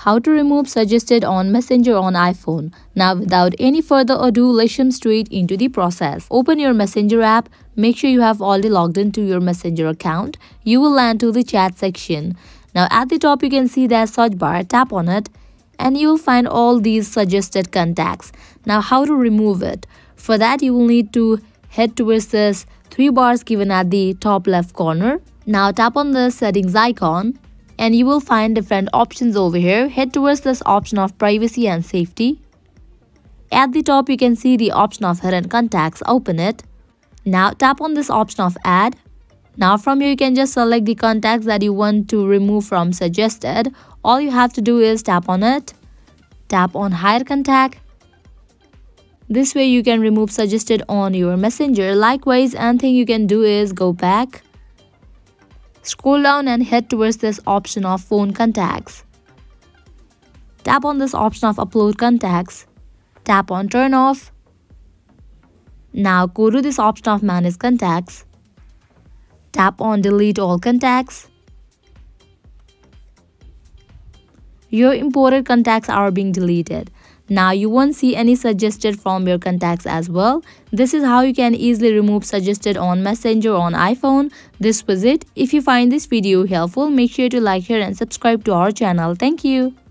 How to remove suggested on Messenger on iPhone. Now without any further ado, let's jump straight into the process. Open your Messenger app. Make sure you have already logged into your Messenger account. You will land to the chat section. Now at the top you can see that search bar. Tap on it and you will find all these suggested contacts. Now how to remove it? For that you will need to head towards this 3 bars given at the top left corner. Now tap on the settings icon and you will find different options over here. Head towards this option of privacy and safety. At the top you can see the option of hidden contacts. Open it. Now tap on this option of add. Now from here you can just select the contacts that you want to remove from suggested. All you have to do is tap on it. Tap on hide contact. This way you can remove suggested on your Messenger. Likewise, another thing you can do is go back. Scroll down and head towards this option of phone contacts. Tap on this option of upload contacts. Tap on turn off. Now go to this option of manage contacts. Tap on delete all contacts. Your imported contacts are being deleted. Now you won't see any suggested from your contacts as well. This is how you can easily remove suggested on Messenger on iPhone. This was it. If you find this video helpful, make sure to like, share and subscribe to our channel. Thank you.